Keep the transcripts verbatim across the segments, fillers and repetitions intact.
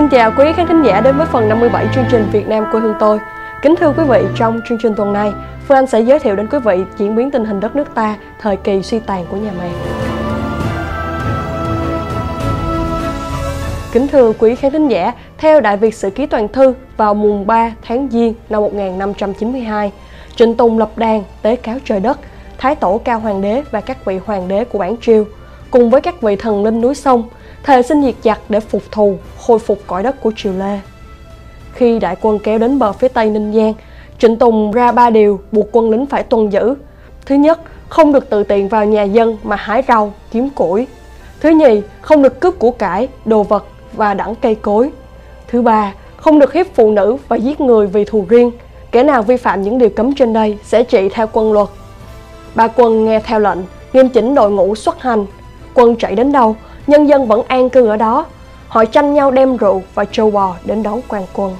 Xin chào quý khán thính giả đến với phần năm mươi bảy chương trình Việt Nam quê hương tôi. Kính thưa quý vị, trong chương trình tuần này, Phương Anh sẽ giới thiệu đến quý vị diễn biến tình hình đất nước ta thời kỳ suy tàn của nhà Mạc. Kính thưa quý khán thính giả, theo Đại Việt Sử Ký Toàn Thư, vào mùng ba tháng Giêng năm một nghìn năm trăm chín mươi hai, Trịnh Tùng lập đàn tế cáo trời đất, Thái Tổ Cao Hoàng đế và các vị hoàng đế của Bản Triều, cùng với các vị thần linh núi sông, thề xin diệt giặc để phục thù, khôi phục cõi đất của Triều Lê. Khi đại quân kéo đến bờ phía tây Ninh Giang, Trịnh Tùng ra ba điều buộc quân lính phải tuân giữ. Thứ nhất, không được tự tiện vào nhà dân mà hái rau, kiếm củi. Thứ nhì, không được cướp của cải, đồ vật và đẵng cây cối. Thứ ba, không được hiếp phụ nữ và giết người vì thù riêng. Kẻ nào vi phạm những điều cấm trên đây sẽ trị theo quân luật. Ba quân nghe theo lệnh, nghiêm chỉnh đội ngũ xuất hành. Quân chạy đến đâu, nhân dân vẫn an cư ở đó. Họ tranh nhau đem rượu và trâu bò đến đón quan quân.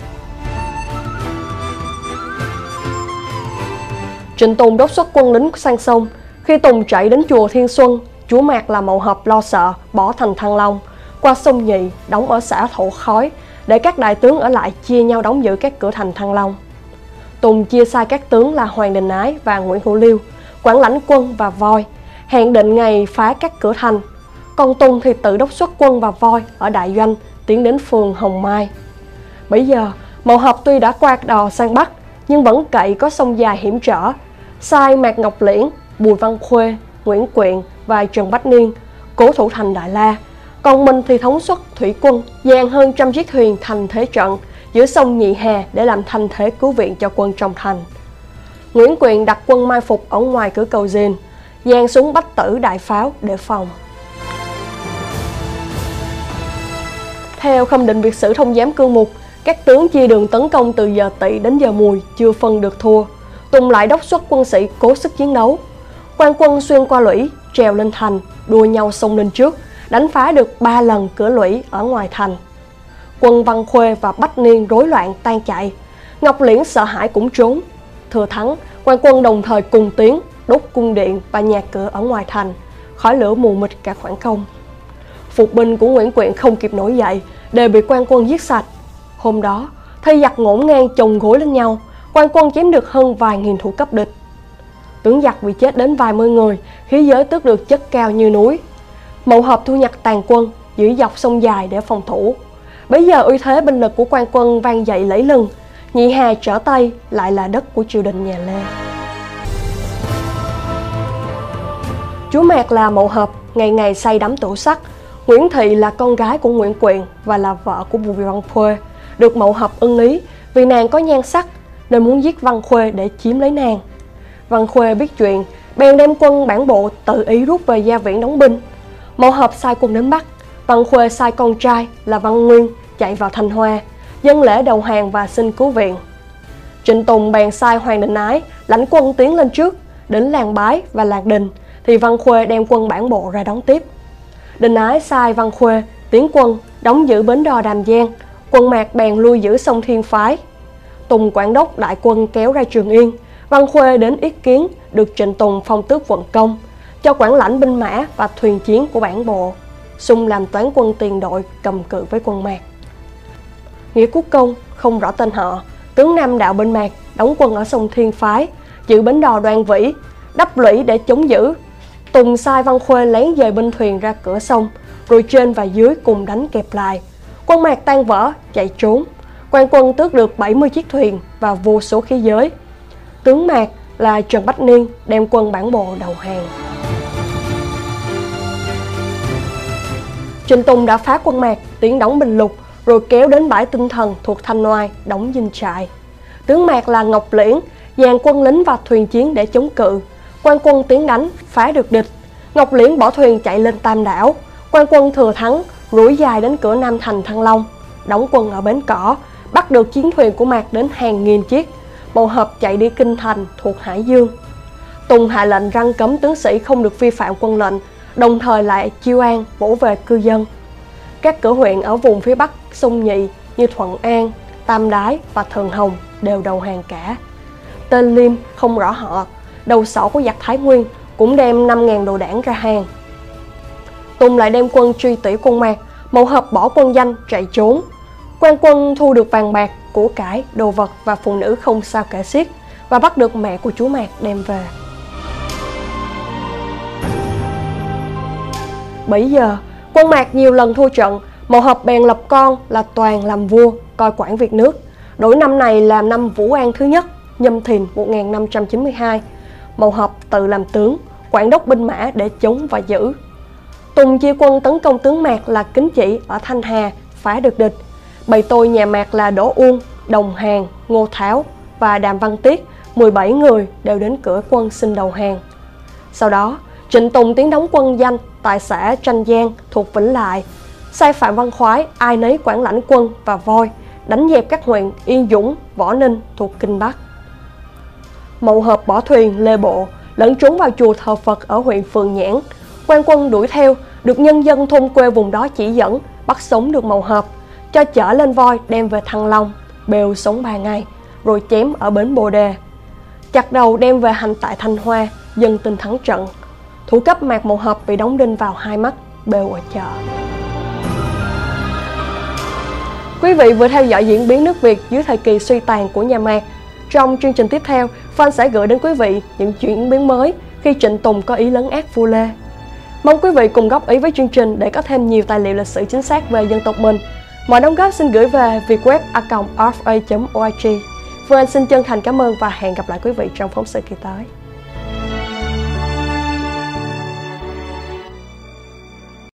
Trịnh Tùng đốc xuất quân lính sang sông. Khi Tùng chạy đến chùa Thiên Xuân, chúa Mạc là Mậu Hợp lo sợ bỏ thành Thăng Long, qua sông Nhị đóng ở xã Thổ Khói, để các đại tướng ở lại chia nhau đóng giữ các cửa thành Thăng Long. Tùng chia sai các tướng là Hoàng Đình Ái và Nguyễn Hữu Liêu, quản lãnh quân và voi, hẹn định ngày phá các cửa thành. Còn Tùng thì tự đốc xuất quân và voi ở đại doanh tiến đến phường Hồng Mai. Bấy giờ Mậu Hợp tuy đã qua đò sang Bắc, nhưng vẫn cậy có sông dài hiểm trở, sai Mạc Ngọc Liễn, Bùi Văn Khuê, Nguyễn Quyện và Trần Bách Niên cố thủ thành Đại La. Còn mình thì thống suất thủy quân dàn hơn trăm chiếc thuyền thành thế trận giữa sông Nhị Hà để làm thanh thế cứu viện cho quân trong thành. Nguyễn Quyện đặt quân mai phục ở ngoài cửa cầu Diền, dàn súng bách tử đại pháo để phòng. Theo Khâm định Việt Sử Thông Giám Cương Mục, các tướng chia đường tấn công từ giờ Tỵ đến giờ Mùi chưa phân được thua. Tùng lại đốc xuất quân sĩ cố sức chiến đấu. Quan quân xuyên qua lũy, trèo lên thành, đua nhau xông lên trước, đánh phá được ba lần cửa lũy ở ngoài thành. Quân Văn Khuê và Bách Niên rối loạn tan chạy. Ngọc Liễn sợ hãi cũng trốn. Thừa thắng, quan quân đồng thời cùng tiến, đốt cung điện và nhà cửa ở ngoài thành, khói lửa mù mịt cả khoảng không. Phục binh của Nguyễn Quyện không kịp nổi dậy, đều bị quan quân giết sạch. Hôm đó, thây giặc ngổn ngang chồng gối lên nhau, quan quân chém được hơn vài nghìn thủ cấp địch. Tướng giặc bị chết đến vài mươi người, khí giới tước được chất cao như núi. Mậu Hợp thu nhặt tàn quân, giữ dọc sông dài để phòng thủ. Bấy giờ uy thế binh lực của quan quân vang dậy lẫy lừng. Nhị Hà trở Tây lại là đất của triều đình nhà Lê. Chúa Mạc là Mậu Hợp, ngày ngày say đắm tủ sắt. Nguyễn Thị là con gái của Nguyễn Quyện và là vợ của Bùi Văn Khuê, được Mậu Hợp ưng ý vì nàng có nhan sắc nên muốn giết Văn Khuê để chiếm lấy nàng. Văn Khuê biết chuyện, bèn đem quân bản bộ tự ý rút về Gia Viễn đóng binh. Mậu Hợp sai quân đến Bắc, Văn Khuê sai con trai là Văn Nguyên chạy vào Thanh Hoa, dâng lễ đầu hàng và xin cứu viện. Trịnh Tùng bèn sai Hoàng Đình Ái lãnh quân tiến lên trước, đến làng Bái và làng Đình thì Văn Khuê đem quân bản bộ ra đón tiếp. Đình Ái sai Văn Khuê tiến quân đóng giữ bến đò Đàm Giang, quân Mạc bèn lui giữ sông Thiên Phái. Tùng quản đốc đại quân kéo ra Trường Yên, Văn Khuê đến Yết Kiến được Trịnh Tùng phong tước vận công, cho quản lãnh binh mã và thuyền chiến của bản bộ, xung làm toán quân tiền đội cầm cự với quân Mạc. Nghĩa Quốc Công không rõ tên họ, tướng Nam đạo bên Mạc đóng quân ở sông Thiên Phái, giữ bến đò Đoan Vĩ, đắp lũy để chống giữ. Tùng sai Văn Khuê lén dời binh thuyền ra cửa sông, rồi trên và dưới cùng đánh kẹp lại. Quân Mạc tan vỡ, chạy trốn. Quan quân tước được bảy mươi chiếc thuyền và vô số khí giới. Tướng Mạc là Trần Bách Niên đem quân bản bộ đầu hàng. Trịnh Tùng đã phá quân Mạc, tiến đóng Bình Lục, rồi kéo đến bãi Tinh Thần thuộc Thanh Oai, đóng dinh trại. Tướng Mạc là Ngọc Liễn, dàn quân lính và thuyền chiến để chống cự. Quan quân tiến đánh, phá được địch. Ngọc Liễn bỏ thuyền chạy lên Tam Đảo. Quan quân thừa thắng, rủi dài đến cửa Nam thành Thăng Long, đóng quân ở bến Cỏ, bắt được chiến thuyền của Mạc đến hàng nghìn chiếc. Mậu Hợp chạy đi Kinh Thành thuộc Hải Dương. Tùng hạ lệnh răn cấm tướng sĩ không được vi phạm quân lệnh, đồng thời lại chiêu an vỗ về cư dân. Các cửa huyện ở vùng phía Bắc sông Nhị như Thuận An, Tam Đái và Thường Hồng đều đầu hàng cả. Tên Liêm không rõ họ, đầu sỏ của giặc Thái Nguyên, cũng đem năm nghìn đồ đảng ra hàng. Tùng lại đem quân truy tỉ quân Mạc, Mậu Hợp bỏ quân danh chạy trốn. Quan quân thu được vàng bạc, của cải, đồ vật và phụ nữ không sao kể xiết và bắt được mẹ của chú Mạc đem về. Bấy giờ, quân Mạc nhiều lần thua trận, Mậu Hợp bèn lập con là Toàn làm vua, coi quản việc nước. Đổi năm này là năm Vũ An thứ nhất, Nhâm Thìn một nghìn năm trăm chín mươi hai. Mậu Hợp tự làm tướng, quản đốc binh mã để chống và giữ. Tùng chia quân tấn công tướng Mạc là Kính Chỉ ở Thanh Hà, phá được địch. Bầy tôi nhà Mạc là Đỗ Uông, Đồng Hàn, Ngô Tháo và Đàm Văn Tiết, mười bảy người đều đến cửa quân xin đầu hàng. Sau đó, Trịnh Tùng tiến đóng quân danh tại xã Tranh Giang thuộc Vĩnh Lại, sai Phạm Văn Khoái ai nấy quản lãnh quân và voi, đánh dẹp các huyện Yên Dũng, Võ Ninh thuộc Kinh Bắc. Mậu Hợp bỏ thuyền lê bộ, lẫn trốn vào chùa thờ Phật ở huyện Phường Nhãn. Quan quân đuổi theo, được nhân dân thôn quê vùng đó chỉ dẫn, bắt sống được Mậu Hợp, cho chở lên voi đem về Thăng Long, bêu sống ba ngày, rồi chém ở bến Bồ Đề. Chặt đầu đem về hành tại Thanh Hoa, dân tin thắng trận. Thủ cấp Mạc Mậu Hợp bị đóng đinh vào hai mắt, bêu ở chợ. Quý vị vừa theo dõi diễn biến nước Việt dưới thời kỳ suy tàn của nhà Mạc. Trong chương trình tiếp theo, Phan sẽ gửi đến quý vị những chuyển biến mới khi Trịnh Tùng có ý lấn át vua Lê. Mong quý vị cùng góp ý với chương trình để có thêm nhiều tài liệu lịch sử chính xác về dân tộc mình. Mọi đóng góp xin gửi về vietweb a còng r f a chấm org. Phương Anh xin chân thành cảm ơn và hẹn gặp lại quý vị trong phóng sự kỳ tới.